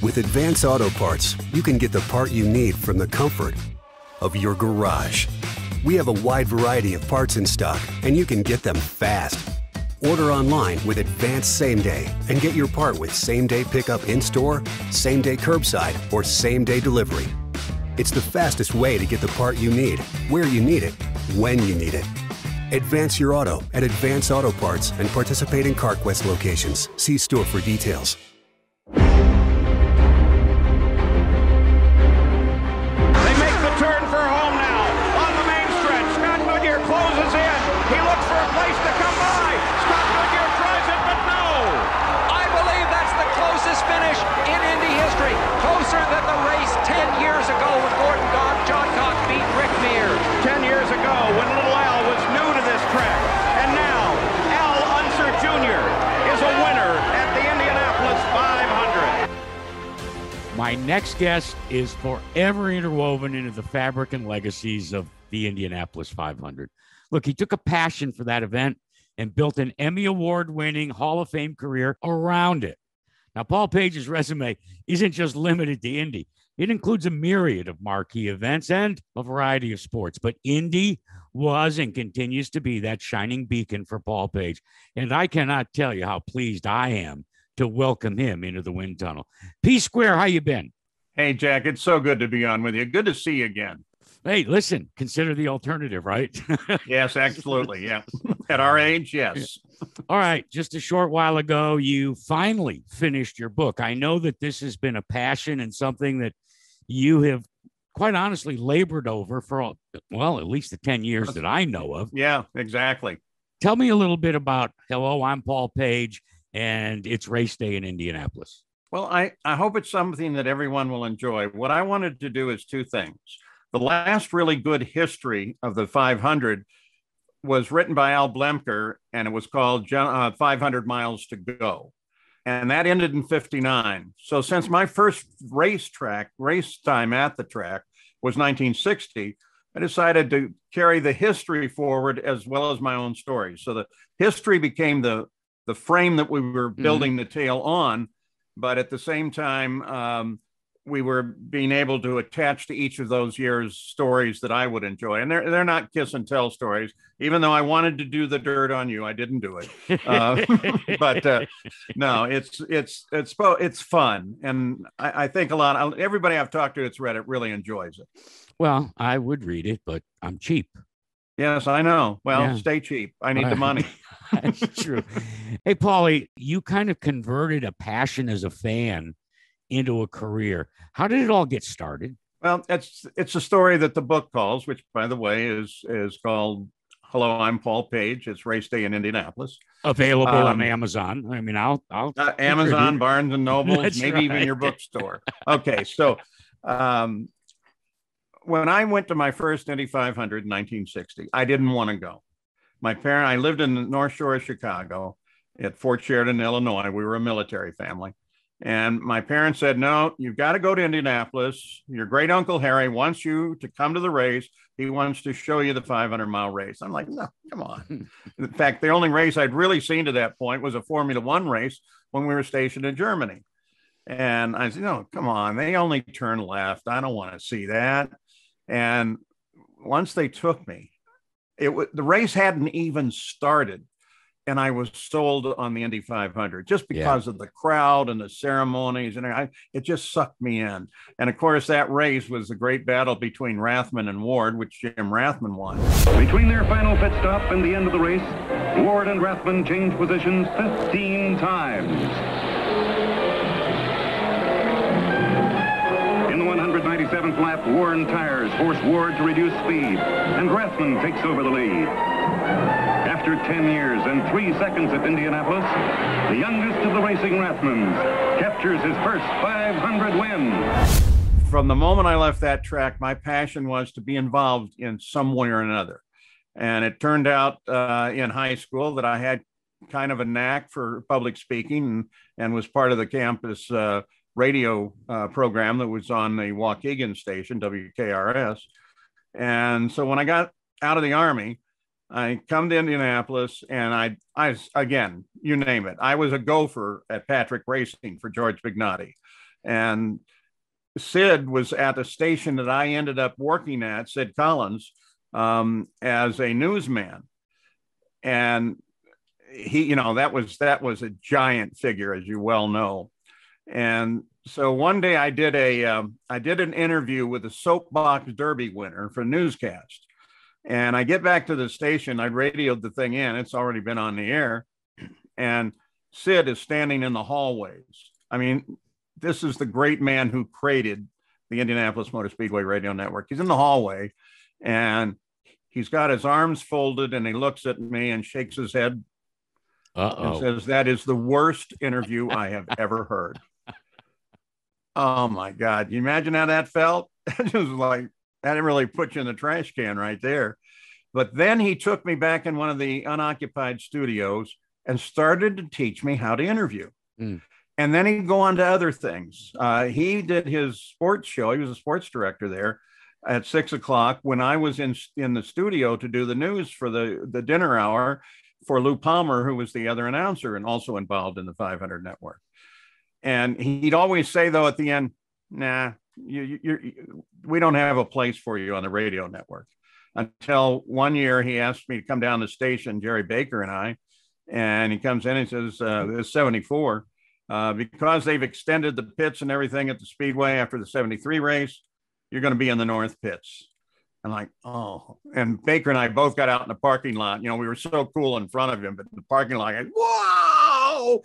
With Advance Auto Parts, you can get the part you need from the comfort of your garage. We have a wide variety of parts in stock, and you can get them fast. Order online with Advance Same Day and get your part with same-day pickup in-store, same-day curbside, or same-day delivery. It's the fastest way to get the part you need, where you need it, when you need it. Advance your auto at Advance Auto Parts and participating CarQuest locations. See store for details. They make the turn for home now. On the main stretch, Scott Goodyear closes in. He looks for a place to come by. Scott Goodyear tries it, but no. I believe that's the closest finish in Indy history. Closer than the race ten years ago when Gordon Dodd Johncock beat Rick Mears. Ten years ago when Little Al was new to this track. And now, Al Unser Junior is a winner at the Indianapolis five hundred. My next guest is forever interwoven into the fabric and legacies of the Indianapolis five hundred. Look, he took a passion for that event and built an Emmy Award-winning Hall of Fame career around it. Now, Paul Page's resume isn't just limited to Indy. It includes a myriad of marquee events and a variety of sports. But Indy was and continues to be that shining beacon for Paul Page. And I cannot tell you how pleased I am to welcome him into the wind tunnel. P Square, how you been? Hey, Jack, it's so good to be on with you. Good to see you again. Hey, listen, consider the alternative, right? Yes, absolutely. Yeah. At our age, yes. All right. Just a short while ago, you finally finished your book. I know that this has been a passion and something that you have, quite honestly, labored over for, well, at least the ten years that I know of. Yeah, exactly. Tell me a little bit about, hello, I'm Paul Page, and it's race day in Indianapolis. Well, I, I hope it's something that everyone will enjoy. What I wanted to do is two things. The last really good history of the five hundred was written by Al Blemker, and it was called uh, five hundred Miles to Go. And that ended in fifty-nine. So since my first race track, race time at the track was nineteen sixty, I decided to carry the history forward as well as my own stories. So the history became the, the frame that we were building mm-hmm. the tale on. But at the same time, um, we were being able to attach to each of those years stories that I would enjoy. And they're, they're not kiss and tell stories, even though I wanted to do the dirt on you. I didn't do it. Uh, but uh, no, it's, it's, it's, it's fun. And I, I think a lot, everybody I've talked to that's read it really enjoys it. Well, I would read it, but I'm cheap. Yes, I know. Well, Yeah. stay cheap. I need All the right. money. That's true. Hey, Paulie, you kind of converted a passion as a fan into a career. How did it all get started? Well, it's it's a story that the book calls, which, by the way, is is called "Hello, I'm Paul Page." It's Race Day in Indianapolis. Available Um, on Amazon. I mean, I'll, I'll uh, Amazon, Barnes and Noble, That's maybe even right. your bookstore. Okay, so um, when I went to my first Indy five hundred in nineteen sixty, I didn't want to go. My parent, I lived in the North Shore of Chicago at Fort Sheridan, Illinois. We were a military family. And my parents said, no, you've got to go to Indianapolis. Your great uncle Harry wants you to come to the race. He wants to show you the five hundred mile race. I'm like, no, come on. In fact, the only race I'd really seen to that point was a Formula One race when we were stationed in Germany. And I said, no, come on. They only turn left. I don't want to see that. And once they took me, it w- the race hadn't even started. And I was sold on the Indy five hundred just because of the crowd and the ceremonies. And I, it just sucked me in. And of course, that race was a great battle between Rathman and Ward, which Jim Rathman won. Between their final pit stop and the end of the race, Ward and Rathman changed positions fifteen times. In the one hundred ninety-seventh lap, worn tires force Ward to reduce speed, and Rathman takes over the lead. After ten years and three seconds at Indianapolis, the youngest of the racing Rathmans captures his first five hundred win. From the moment I left that track, my passion was to be involved in some way or another. And it turned out uh, in high school that I had kind of a knack for public speaking and, and was part of the campus uh, radio uh, program that was on the Waukegan station, W K R S. And so when I got out of the Army, I come to Indianapolis and I, I, again, you name it. I was a gopher at Patrick Racing for George Bignotti. And Sid was at a station that I ended up working at, Sid Collins, um, as a newsman. And he, you know, that was, that was a giant figure, as you well know. And so one day I did a, um, I did an interview with a soapbox derby winner for newscast. And I get back to the station, I radioed the thing in, it's already been on the air. And Sid is standing in the hallways. I mean, this is the great man who created the Indianapolis Motor Speedway Radio Network. He's in the hallway and he's got his arms folded and he looks at me and shakes his head Uh-oh. and says, "That is the worst interview I have ever heard." Oh my God. You imagine how that felt? It was like, that really put you in the trash can right there. But then he took me back in one of the unoccupied studios and started to teach me how to interview. Mm. And then he'd go on to other things. Uh, he did his sports show. He was a sports director there at six o'clock when I was in, in the studio to do the news for the, the dinner hour for Lou Palmer, who was the other announcer and also involved in the five hundred network. And he'd always say, though, at the end, nah, you, you, you, we don't have a place for you on the radio network. Until one year he asked me to come down the station, Jerry Baker and I, and he comes in and says, uh, "This seventy-four, uh, because they've extended the pits and everything at the Speedway after the seventy-three race, you're going to be in the north pits." I'm like, oh. And Baker and I both got out in the parking lot. You know, we were so cool in front of him, but in the parking lot, I, whoa!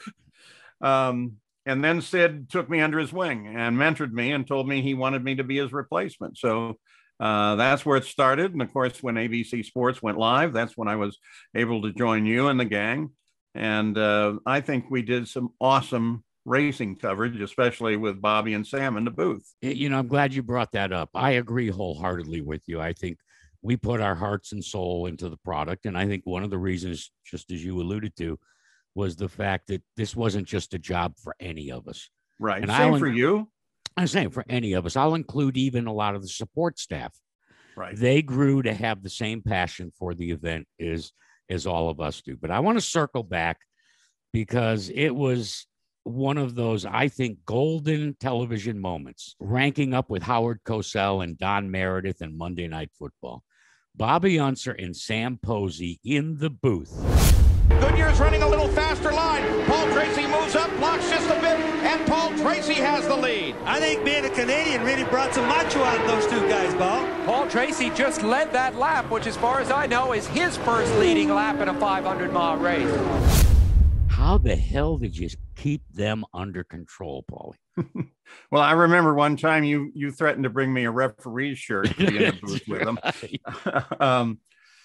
Um, and then Sid took me under his wing and mentored me and told me he wanted me to be his replacement. So uh, that's where it started. And of course, when A B C Sports went live, that's when I was able to join you and the gang. And uh, I think we did some awesome racing coverage, especially with Bobby and Sam in the booth. You know, I'm glad you brought that up. I agree wholeheartedly with you. I think we put our hearts and soul into the product. And I think one of the reasons, just as you alluded to, was the fact that this wasn't just a job for any of us. Right. And Same I'll, for you. I'm saying for any of us. I'll include even a lot of the support staff. Right. They grew to have the same passion for the event as, as all of us do. But I want to circle back because it was one of those, I think, golden television moments, ranking up with Howard Cosell and Don Meredith and Monday Night Football. Bobby Unser and Sam Posey in the booth. Goodyear's running a little faster line. Paul Tracy moves up, blocks just a bit, and Paul Tracy has the lead. I think being a Canadian really brought some macho out of those two guys, Paul. Paul Tracy just led that lap, which as far as I know is his first leading lap in a five hundred mile race. How the hell did you keep them under control, Paulie? Well, I remember one time you you threatened to bring me a referee's shirt to be in the booth with them. um,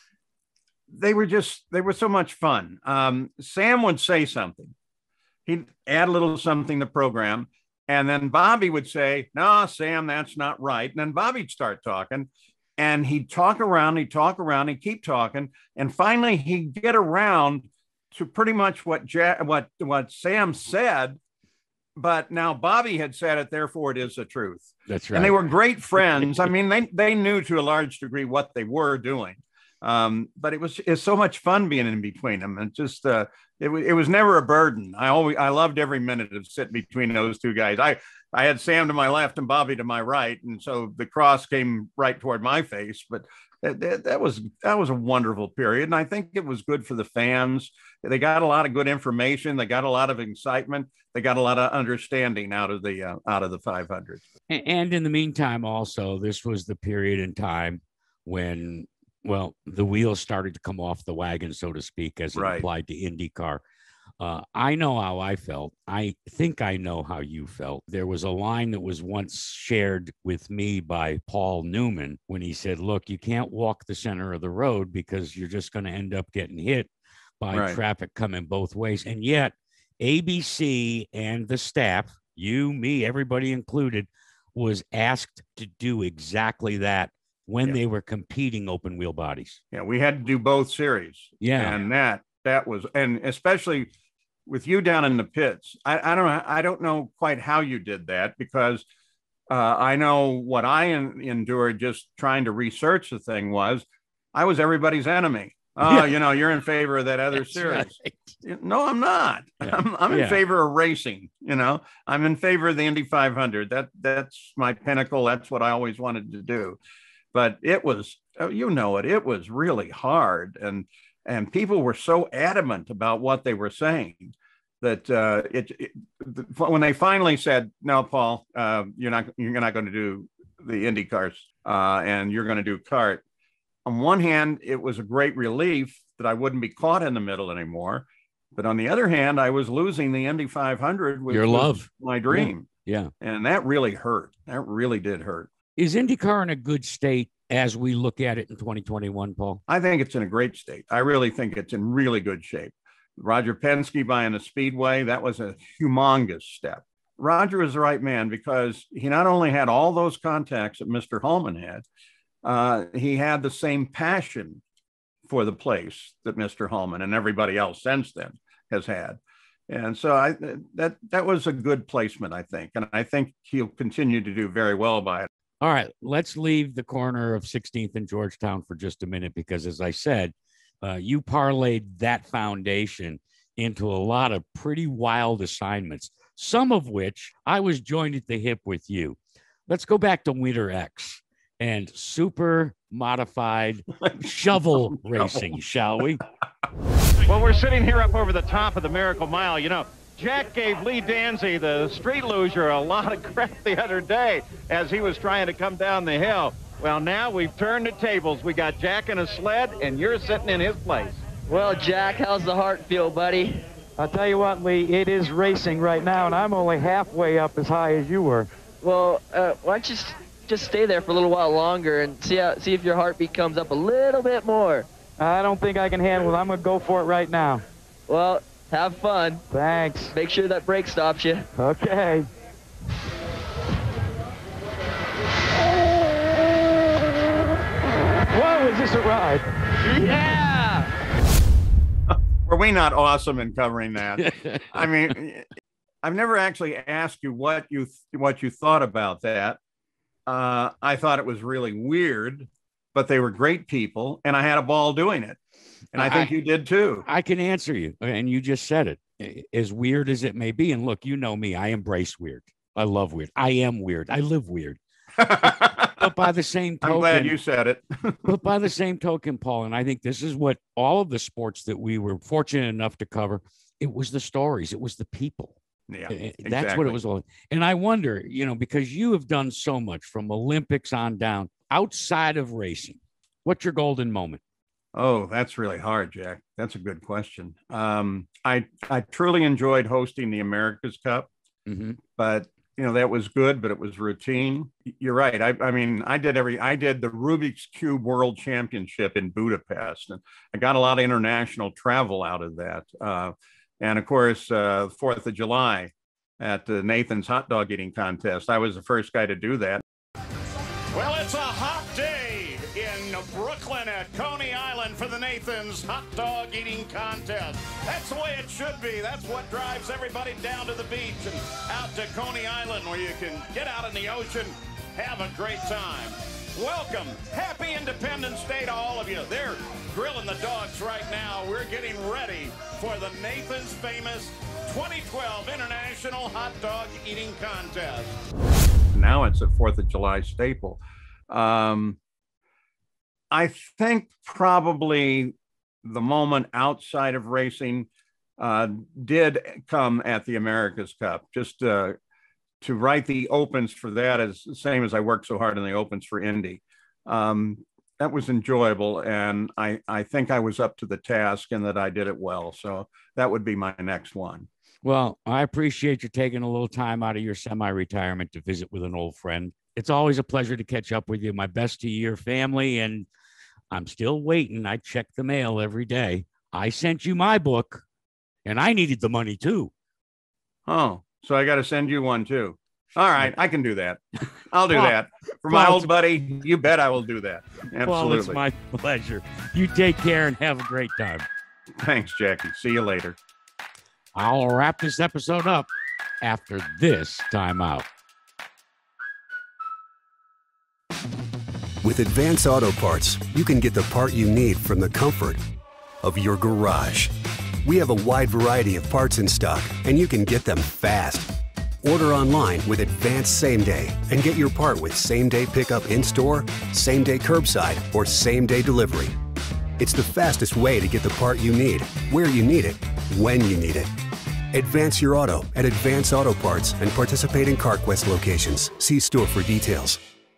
they were just, they were so much fun. Um, Sam would say something. He'd add a little something to the program. And then Bobby would say, "No, Sam, that's not right." And then Bobby'd start talking. And he'd talk around, he'd talk around, he'd keep talking. And finally, he'd get around to pretty much what ja- what what Sam said, but now Bobby had said it, therefore it is the truth. That's right. And they were great friends. I mean, they they knew to a large degree what they were doing, um, but it was it's so much fun being in between them, and just uh, it was it was never a burden. I always I loved every minute of sitting between those two guys. I I had Sam to my left and Bobby to my right, and so the cross came right toward my face, but. That, that, that was that was a wonderful period, and I think it was good for the fans. They got a lot of good information. They got a lot of excitement. They got a lot of understanding out of the uh, out of the five hundred. And in the meantime, also, this was the period in time when, well, the wheels started to come off the wagon, so to speak, as it Right. applied to IndyCar. Uh, I know how I felt. I think I know how you felt. There was a line that was once shared with me by Paul Newman when he said, "Look, you can't walk the center of the road because you're just going to end up getting hit by Right. traffic coming both ways." And yet A B C and the staff, you, me, everybody included, was asked to do exactly that when Yeah. they were competing open wheel bodies. Yeah, we had to do both series. Yeah. and that that was, and especially with you down in the pits. I, I don't know. I don't know quite how you did that, because uh, I know what I en- endured just trying to research the thing was I was everybody's enemy. Oh, Yeah. you know, you're in favor of that other That's series. right. No, I'm not. Yeah. I'm, I'm in Yeah. favor of racing. You know, I'm in favor of the Indy five hundred. That that's my pinnacle. That's what I always wanted to do. But it was, you know, it. It was really hard, and and people were so adamant about what they were saying that uh, it, it when they finally said, "No, Paul, uh, you're not you're not going to do the IndyCars, uh, and you're going to do kart." On one hand, it was a great relief that I wouldn't be caught in the middle anymore. But on the other hand, I was losing the Indy five hundred, which Your was love. my dream. Yeah. And that really hurt. That really did hurt. Is IndyCar in a good state as we look at it in twenty twenty-one, Paul? I think it's in a great state. I really think it's in really good shape. Roger Penske buying the Speedway, that was a humongous step. Roger was the right man because he not only had all those contacts that Mister Holman had, uh, he had the same passion for the place that Mister Holman and everybody else since then has had. And so I that that was a good placement, I think. And I think he'll continue to do very well by it. All right, let's leave the corner of sixteenth and Georgetown for just a minute, because as I said, uh, you parlayed that foundation into a lot of pretty wild assignments, some of which I was joined at the hip with you. Let's go back to Winter X and super modified shovel racing, shall we? Well, we're sitting here up over the top of the Miracle Mile. You know, Jack gave Lee Danzy, the street loser, a lot of crap the other day as he was trying to come down the hill. Well, now we've turned the tables. We got Jack in a sled, and you're sitting in his place. Well, Jack, how's the heart feel, buddy? I'll tell you what, Lee, it is racing right now, and I'm only halfway up as high as you were. Well, uh, why don't you s- just stay there for a little while longer and see how, see if your heartbeat comes up a little bit more. I don't think I can handle it. I'm going to go for it right now. Well, have fun. Thanks. Make sure that brake stops you. Okay. Whoa, is this a ride? Yeah! Were we not awesome in covering that? I mean, I've never actually asked you what you what you thought about that. Uh, I thought it was really weird, but they were great people, and I had a ball doing it. And I think I, you did too. I can answer you, and you just said it. As weird as it may be, and look, you know me, I embrace weird. I love weird. I am weird. I live weird. But by the same token, I'm glad you said it. But by the same token, Paul, and I think this is what all of the sports that we were fortunate enough to cover, it was the stories, it was the people. Yeah, That's exactly. what it was all. And I wonder, you know, because you have done so much from Olympics on down, outside of racing, what's your golden moment? Oh, that's really hard, Jack. That's a good question. Um, I I truly enjoyed hosting the America's Cup, mm-hmm. but you know that was good, but it was routine. You're right. I, I mean, I did every. I did the Rubik's Cube World Championship in Budapest, and I got a lot of international travel out of that. Uh, and of course, uh, Fourth of July at the Nathan's hot dog eating contest. I was the first guy to do that. Well, it's a hot day in Brooklyn at Coney Island for the Nathan's hot dog eating contest. That's the way it should be. That's what drives everybody down to the beach and out to Coney Island, where you can get out in the ocean, have a great time. Welcome. Happy Independence Day to all of you. They're grilling the dogs right now. We're getting ready for the Nathan's famous twenty twelve International Hot Dog Eating Contest. Now it's a Fourth of July staple. Um, I think probably the moment outside of racing uh, did come at the America's Cup. Just uh, to write the opens for that is the same as I worked so hard in the opens for Indy. Um, that was enjoyable, and I, I think I was up to the task and that I did it well. So that would be my next one. Well, I appreciate you taking a little time out of your semi-retirement to visit with an old friend. It's always a pleasure to catch up with you. My best to your family, and I'm still waiting. I check the mail every day. I sent you my book, and I needed the money too. Oh, so I got to send you one too. All right, I can do that. I'll do Paul, that. For my Paul, old buddy, you bet I will do that. Absolutely. Well, it's my pleasure. You take care and have a great time. Thanks, Jackie. See you later. I'll wrap this episode up after this timeout. With Advance Auto Parts, you can get the part you need from the comfort of your garage. We have a wide variety of parts in stock, and you can get them fast. Order online with Advanced Same Day and get your part with same-day pickup in-store, same-day curbside, or same-day delivery. It's the fastest way to get the part you need, where you need it, when you need it. Advance your auto at Advance Auto Parts and participating CarQuest locations. See store for details.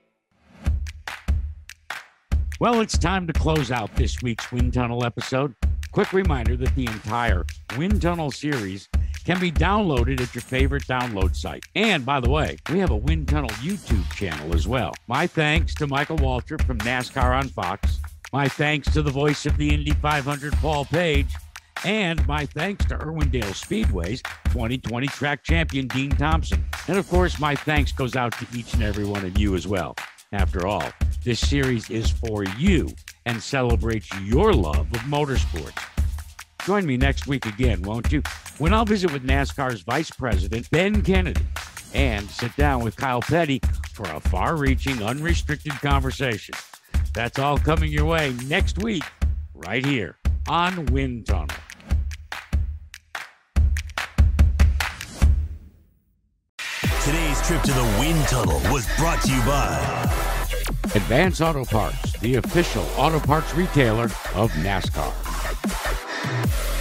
Well, it's time to close out this week's Wind Tunnel episode. Quick reminder that the entire Wind Tunnel series can be downloaded at your favorite download site. And by the way, we have a Wind Tunnel YouTube channel as well. My thanks to Michael Waltrip from NASCAR on Fox. My thanks to the voice of the Indy five hundred, Paul Page. And my thanks to Irwindale Speedway's twenty twenty track champion, Dean Thompson. And of course, my thanks goes out to each and every one of you as well. After all, this series is for you and celebrates your love of motorsports. Join me next week again, won't you? When I'll visit with NASCAR's Vice President, Ben Kennedy, and sit down with Kyle Petty for a far-reaching, unrestricted conversation. That's all coming your way next week, right here on Wind Tunnel. Today's trip to the Wind Tunnel was brought to you by Advance Auto Parts, the official auto parts retailer of NASCAR.